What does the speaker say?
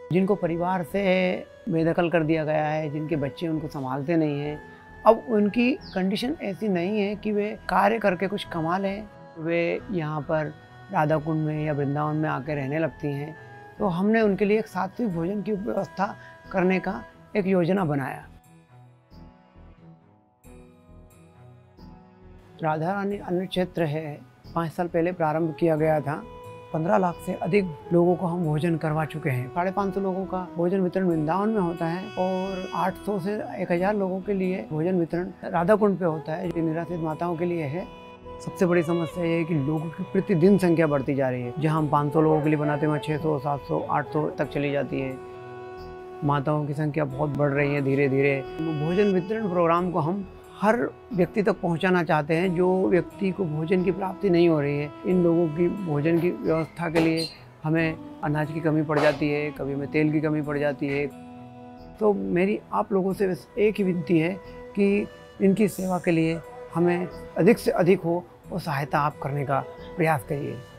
जिनको परिवार से बेदखल कर दिया गया है, जिनके बच्चे उनको संभालते नहीं हैं, अब उनकी कंडीशन ऐसी नहीं है कि वे कार्य करके कुछ कमा लें। वे यहाँ पर राधा कुंड में या वृंदावन में आकर रहने लगती हैं। तो हमने उनके लिए एक सात्विक भोजन की व्यवस्था करने का एक योजना बनाया। राधा रानी अन्न क्षेत्र है, 5 साल पहले प्रारंभ किया गया था। 15 लाख से अधिक लोगों को हम भोजन करवा चुके हैं। 550 लोगों का भोजन वितरण वृंदावन में होता है और 800 से 1000 लोगों के लिए भोजन वितरण राधा कुंड पे होता है, जो निराश्रित माताओं के लिए है। सबसे बड़ी समस्या ये है कि लोगों की प्रतिदिन संख्या बढ़ती जा रही है। जहाँ हम 500 लोगों के लिए बनाते हैं, 600, 700, 800 तक चली जाती है। माताओं की संख्या बहुत बढ़ रही है धीरे धीरे। भोजन वितरण प्रोग्राम को हम हर व्यक्ति तक पहुंचाना चाहते हैं जो व्यक्ति को भोजन की प्राप्ति नहीं हो रही है। इन लोगों की भोजन की व्यवस्था के लिए हमें अनाज की कमी पड़ जाती है, कभी हमें तेल की कमी पड़ जाती है। तो मेरी आप लोगों से बस एक ही विनती है कि इनकी सेवा के लिए हमें अधिक से अधिक हो और सहायता आप करने का प्रयास करिए।